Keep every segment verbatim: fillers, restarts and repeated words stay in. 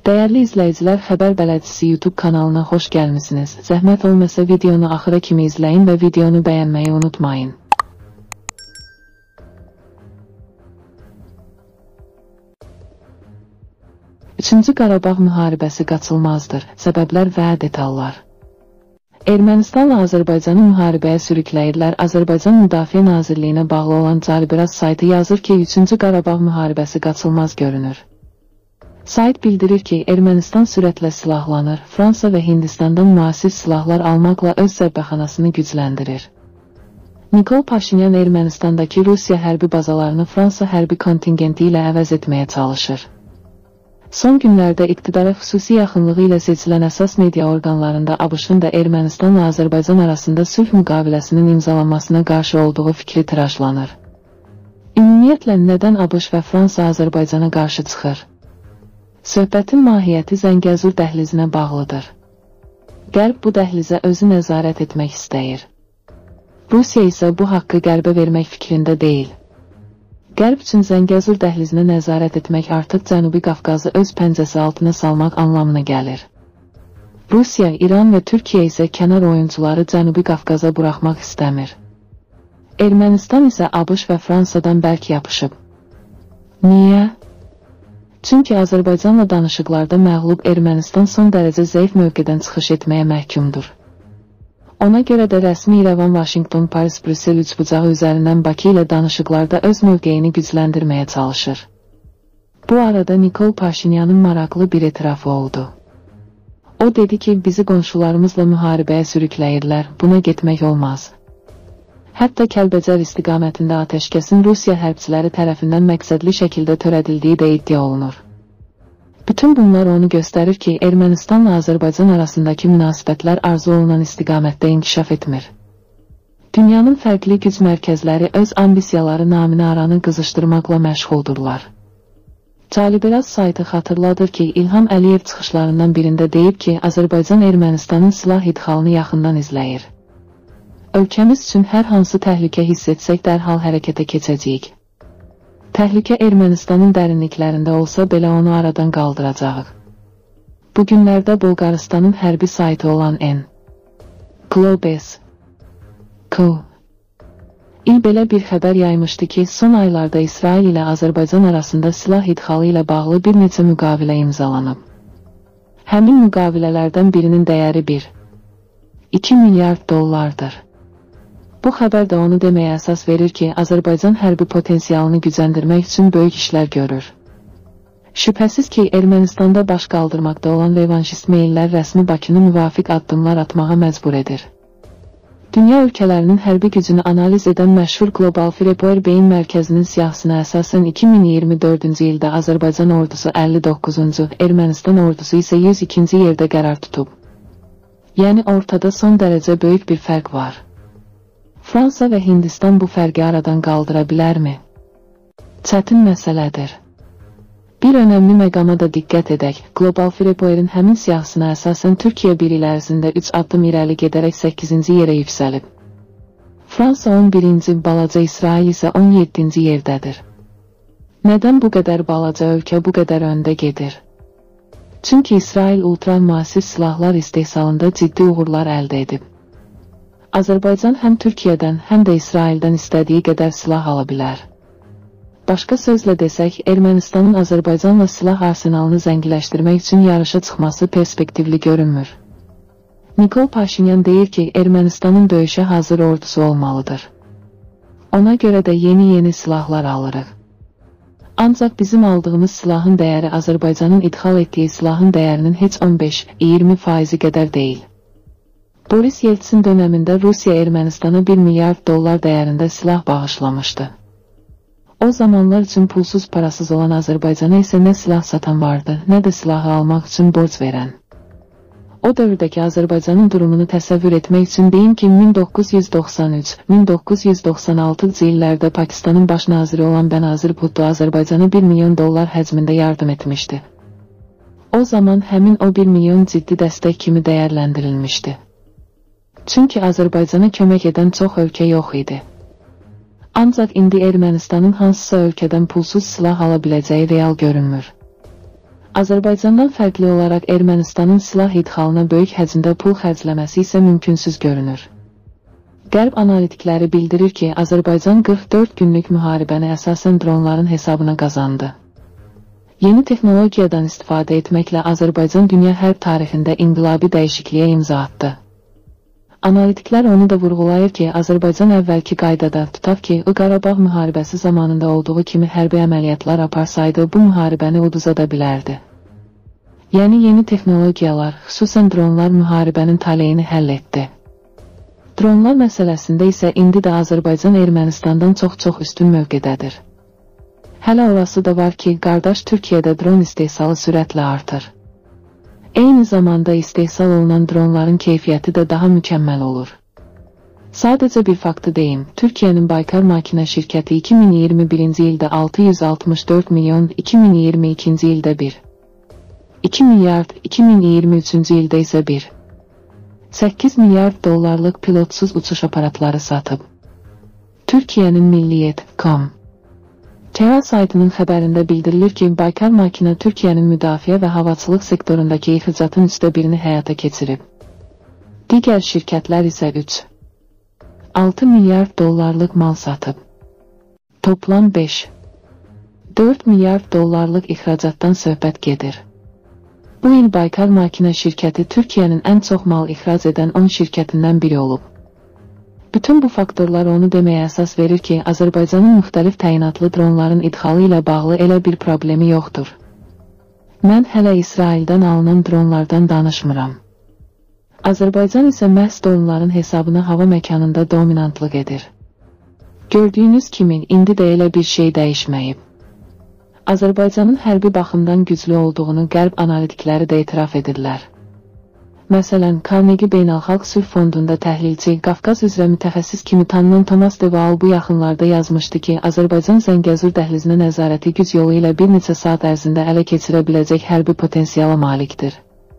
Dəyərli izləyicilər, Xəbər Bələdçisi YouTube kanalına xoş gəlmisiniz. Zəhmət olmasa videonu axıra kimi izləyin və videonu bəyənməyi unutmayın. Üçüncü Qarabağ müharibəsi qaçılmazdır. Səbəblər və detallar. Ermənistanla Azərbaycanı müharibəyə sürükləyirlər. Azərbaycan Müdafiə Nazirliyinə bağlı olan Caribiraz saytı yazır ki, üçüncü Qarabağ müharibəsi qaçılmaz görünür. Sayt bildirir ki, Ermənistan sürətlə silahlanır, Fransa və Hindistandan müasir silahlar almaqla öz zərbəxanasını gücləndirir. Nikol Paşinyan Ermənistandakı Rusiya hərbi bazalarını Fransa hərbi kontingenti ilə əvəz etməyə çalışır. Son günlərdə iqtidara xüsusi yaxınlığı ilə seçilən əsas media orqanlarında ABŞ-ın da Ermənistanla Azərbaycan arasında sülh müqaviləsinin imzalanmasına qarşı olduğu fikri tirajlanır. Ümumiyyətlə, nədən ABŞ və Fransa Azərbaycana qarşı çıxır? Söhbətin mahiyyəti Zəngəzur dəhlizinə bağlıdır. Qərb bu dəhlizə özü nəzarət etmək istəyir. Rusiya isə bu haqqı Qərbə vermək fikrində deyil. Qərb üçün Zəngəzur dəhlizinə nəzarət etmək artıq Cənubi Qafqazı öz pəncəsi altına salmaq anlamına gəlir. Rusiya, İran və Türkiyə isə kənar oyuncuları Cənubi Qafqaza buraxmaq istəmir. Ermənistan isə ABŞ və Fransadan bərk yapışıb. Niyə? Çünki Azərbaycanla danışıqlarda məğlub Ermənistan son dərəcə zəif mövqedən çıxış etməyə məhkumdur. Ona görə də rəsmi İrəvan, Vaşinqton, Paris, Brüssel üçbucağı üzərindən Bakı ilə danışıqlarda öz mövqeyini gücləndirməyə çalışır. Bu arada Nikol Paşinyanın maraqlı bir etirafı oldu. O dedi ki, bizi qonşularımızla müharibəyə sürükləyirlər, buna getmək olmaz. Hətta Kəlbəcər istiqamətində atəşkəsin Rusiya hərbçiləri tərəfindən məqsədli şəkildə törədildiyi də iddia olunur. Bütün bunlar onu göstərir ki, Ermənistanla Azərbaycan arasındakı münasibətlər arzu olunan istiqamətdə inkişaf etmir. Dünyanın fərqli güc mərkəzləri öz ambisiyaları naminə aranı qızışdırmaqla məşğuldurlar. Caribiraz saytı xatırladır ki, İlham Əliyev çıxışlarından birində deyib ki, Azərbaycan Ermənistanın silah idxalını yaxından izləyir. Ölkəmiz üçün hər hansı təhlükə hiss etsək dərhal hərəkətə keçəcəyik. Təhlükə Ermənistanın dərinliklərində olsa belə onu aradan qaldıracağıq. Bu günlərdə Bolqarıstanın hərbi saytı olan N. Globes K. İl belə bir xəbər yaymışdı ki, son aylarda İsrail ilə Azərbaycan arasında silah idxalı ilə bağlı bir neçə müqavilə imzalanıb. Həmin müqavilələrdən birinin dəyəri bir nöqtə iki milyard dollardır. Bu xəbər də onu deməyə əsas verir ki, Azərbaycan hərbi potensialını gücləndirmək üçün böyük işlər görür. Şübhəsiz ki, Ermənistanda baş qaldırmaqda olan revanşist meyllər rəsmi Bakını müvafiq addımlar atmağa məcbur edir. Dünya ölkələrinin hərbi gücünü analiz edən məşhur Global Firepower beyin mərkəzinin siyahısına əsasən iki min iyirmi dördüncü ildə Azərbaycan ordusu əlli doqquzuncu, Ermənistan ordusu isə yüz ikinci yerdə qərar tutub. Yəni ortada son dərəcə böyük bir fərq var. Fransa və Hindistan bu fərqi aradan qaldıra bilərmi? Çətin məsələdir. Bir önəmli məqama da diqqət edək. Global Firepower'in həmin siyahısına əsasən Türkiyə bir il ərzində üç addım irəli gedərək səkkizinci yerə yüksəlib. Fransa on birinci, balaca İsrail isə on yeddinci yerdədir. Nədən bu qədər balaca ölkə bu qədər öndə gedir? Çünki İsrail ultra müasir silahlar istehsalında ciddi uğurlar əldə edib. Azərbaycan həm Türkiyədən, həm də İsraildən istədiyi qədər silah ala bilər. Başqa sözlə desək, Ermənistanın Azərbaycanla silah arsenalını zəngiləşdirmək üçün yarışa çıxması perspektivli görünmür. Nikol Paşinyan deyir ki, Ermənistanın döyüşə hazır ordusu olmalıdır. Ona görə də yeni-yeni silahlar alırıq. Ancaq bizim aldığımız silahın dəyəri Azərbaycanın idxal etdiyi silahın dəyərinin heç on beş iyirmi faizi qədər deyil. Boris Yeltsin dönəmində Rusiya Ermənistana bir milyard dollar dəyərində silah bağışlamışdı. O zamanlar üçün pulsuz parasız olan Azərbaycana isə nə silah satan vardı, nə də silahı almaq üçün borc verən. O dövrdəki Azərbaycanın durumunu təsəvvür etmək üçün deyim ki, min doqquz yüz doxsan üç min doqquz yüz doxsan altıncı illərdə Pakistanın baş naziri olan Bənazir Bhutto Azərbaycana bir milyon dollar həcmində yardım etmişdi. O zaman həmin o bir milyon ciddi dəstək kimi dəyərləndirilmişdi. Çünki Azərbaycana kömək edən çox ölkə yox idi. Ancaq indi Ermənistanın hansısa ölkədən pulsuz silah ala biləcəyi real görünmür. Azərbaycandan fərqli olaraq Ermənistanın silah idxalına böyük həcmdə pul xərcləməsi isə mümkünsüz görünür. Qərb analitikləri bildirir ki, Azərbaycan qırx dörd günlük müharibəni əsasən dronların hesabına qazandı. Yeni texnologiyadan istifadə etməklə Azərbaycan dünya hərb tarixində inqilabi dəyişikliyə imza atdı. Analitiklər onu da vurğulayır ki, Azərbaycan əvvəlki qaydada, tutaq ki, o Qarabağ müharibəsi zamanında olduğu kimi hərbi əməliyyatlar aparsaydı, bu müharibəni uduzada bilərdi. Yəni yeni texnologiyalar, xüsusən dronlar müharibənin taleyini həll etdi. Dronlar məsələsində isə indi də Azərbaycan Ermənistandan çox-çox üstün mövqedədir. Hələ orası da var ki, qardaş Türkiyədə dron istehsalı sürətlə artır. Eyni zamanda istehsal olunan dronların keyfiyyəti də daha mükəmməl olur. Sadəcə bir faktı deyim, Türkiyənin Baykar Makina şirkəti iki min iyirmi birinci ildə altı yüz altmış dörd milyon, iki min iyirmi ikinci ildə bir, iki milyard, iki min iyirmi üçüncü ildə isə bir, səkkiz milyard dollarlıq pilotsuz uçuş aparatları satıb. Türkiyənin Milliyyət nöqtə com T V saytının xəbərində bildirilir ki, Baykar Makina Türkiyənin müdafiə və havaçılıq sektorundakı ixracatın üçdə birini həyata keçirib. Digər şirkətlər isə üç altı milyard dollarlıq mal satıb. Toplam beş dörd milyard dollarlıq ixracatdan söhbət gedir. Bu il Baykar Makina şirkəti Türkiyənin ən çox mal ixrac edən on şirkətindən biri olub. Bütün bu faktorlar onu deməyə əsas verir ki, Azərbaycanın müxtəlif təyinatlı dronların idxalı ilə bağlı elə bir problemi yoxdur. Mən hələ İsraildən alınan dronlardan danışmıram. Azərbaycan isə məhz dronların hesabına hava məkanında dominantlıq edir. Gördüyünüz kimi, indi də elə bir şey dəyişməyib. Azərbaycanın hərbi baxımdan güclü olduğunu qərb analitikləri də etiraf edirlər. Məsələn, Carnegie Beynəlxalq Sülh Fondunda təhlilçi, Qafqaz üzrə mütəxəssis kimi tanınan Thomas de Waal bu yaxınlarda yazmışdı ki, Azərbaycan Zəngəzur dəhlizinə nəzarəti güc yolu ilə bir neçə saat ərzində ələ keçirə biləcək hərbi potensiala malikdir.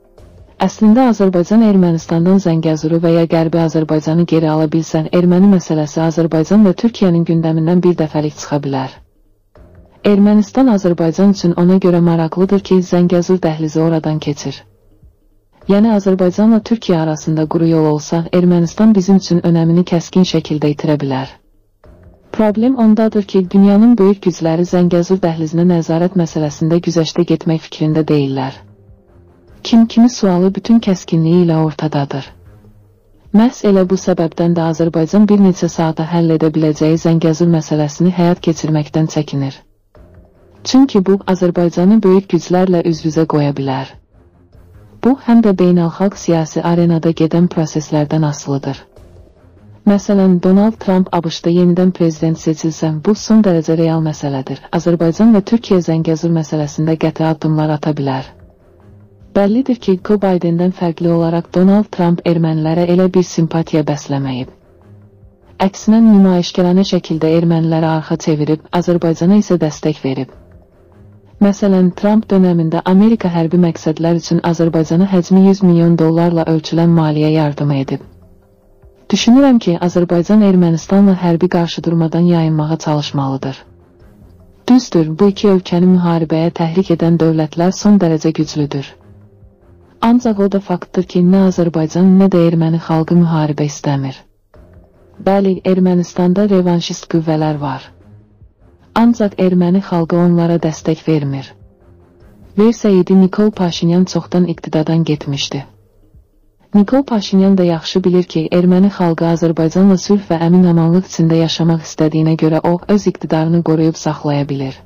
Əslində Azərbaycan Ermənistandan Zəngəzuru və ya Qərbi Azərbaycanı geri ala bilsən, erməni məsələsi Azərbaycan və Türkiyənin gündəmindən bir dəfəlik çıxa bilər. Ermənistan Azərbaycan üçün ona görə maraqlıdır ki, Zəngəzur dəhlizi oradan keçir. Yəni Azərbaycanla Türkiyə arasında quru yol olsa, Ermənistan bizim üçün önəmini kəskin şəkildə itirə bilər. Problem ondadır ki, dünyanın böyük gücləri Zəngəzur dəhlizinə nəzarət məsələsində güzəştə getmək fikrində deyirlər. Kim kimi sualı bütün kəskinliyi ilə ortadadır. Məhz elə bu səbəbdən də Azərbaycan bir neçə saata həll edə biləcəyi Zəngəzur məsələsini həyat keçirməkdən çəkinir. Çünki bu, Azərbaycanı böyük güclərlə üz-üzə qoya bilər. Bu, həm də beynəlxalq siyasi arenada gedən proseslərdən asılıdır. Məsələn, Donald Trump ABŞ-da yenidən prezident seçilsə, bu son dərəcə real məsələdir. Azərbaycan və Türkiyə Zəngəzur məsələsində qəti addımlar ata bilər. Bəllidir ki, Joe Bidendən fərqli olaraq Donald Trump ermənilərə elə bir simpatiya bəsləməyib. Əksinə nümayişkəranə şəkildə ermənilərə arxa çevirib, Azərbaycana isə dəstək verib. Məsələn, Trump dönəmində Amerika hərbi məqsədlər üçün Azərbaycana həcmi yüz milyon dollarla ölçülən maliyyə yardımı edib. Düşünürəm ki, Azərbaycan Ermənistanla hərbi qarşıdurmadan yayınmağa çalışmalıdır. Düzdür, bu iki ölkəni müharibəyə təhrik edən dövlətlər son dərəcə güclüdür. Ancaq o da faktdır ki, nə Azərbaycan, nə də erməni xalqı müharibə istəmir. Bəli, Ermənistanda revanşist qüvvələr var. Ancaq erməni xalqı onlara dəstək vermir. Versəydi, Nikol Paşinyan çoxdan iqtidardan getmişdi. Nikol Paşinyan da yaxşı bilir ki, erməni xalqı Azərbaycanla sülh və əmin-amanlıq içində yaşamaq istədiyinə görə o, öz iqtidarını qoruyub saxlaya bilir.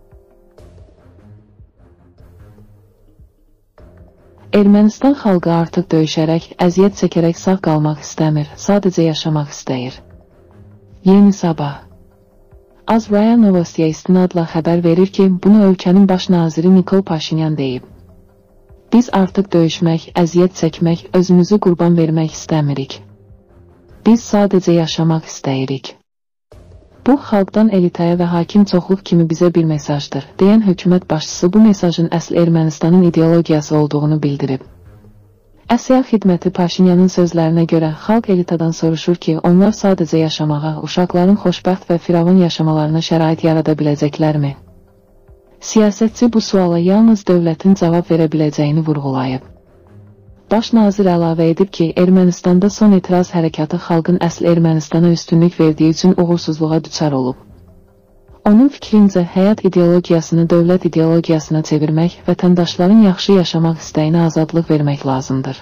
Ermənistan xalqı artıq döyüşərək, əziyyət çəkərək sağ qalmaq istəmir, sadəcə yaşamaq istəyir. Yeni Sabah Azraya Novostiya istinadla xəbər verir ki, bunu ölkənin baş naziri Nikol Paşinyan deyib. Biz artıq döyüşmək, əziyyət çəkmək, özümüzü qurban vermək istəmirik. Biz sadəcə yaşamaq istəyirik. Bu, xalqdan elitaya və hakim çoxluq kimi bizə bir mesajdır, deyən hökumət başçısı bu mesajın əsl Ermənistanın ideologiyası olduğunu bildirib. Əsya xidməti Paşinyanın sözlərinə görə xalq elitadan soruşur ki, onlar sadəcə yaşamağa, uşaqların xoşbəxt və firavun yaşamalarına şərait yarada biləcəklərmi? Siyasətçi bu suala yalnız dövlətin cavab verə biləcəyini vurğulayıb. Baş nazir əlavə edib ki, Ermənistanda son etiraz hərəkatı xalqın əsl Ermənistana üstünlük verdiyi üçün uğursuzluğa düçar olub. Onun fikrincə, həyat ideologiyasını dövlət ideologiyasına çevirmək, vətəndaşların yaxşı yaşamaq istəyinə azadlıq vermək lazımdır.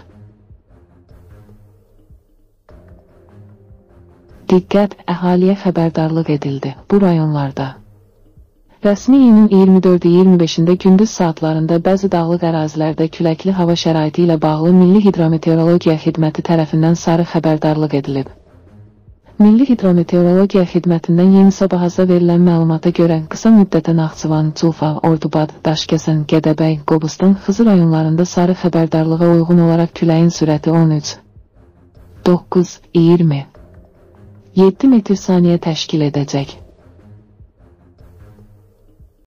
Diqqət, əhaliyə xəbərdarlıq edildi. Bu rayonlarda rəsmi iyunun iyirmi dördü iyirmi beşində gündüz saatlarında bəzi dağlıq ərazilərdə küləkli hava şəraiti ilə bağlı Milli Hidrometeorologiya Xidməti tərəfindən sarı xəbərdarlıq edilib. Milli Hidrometeorologiya Xidmətindən Yeni Sabahaza verilən məlumata görə qısa müddətə Naxçıvan, Culfa, Ordubad, Daşkəsən, Gədəbəy, Qobustan, Xızı rayonlarında sarı xəbərdarlığa uyğun olaraq küləyin sürəti on üç, doqquz, iyirmi yeddi metr saniyə təşkil edəcək.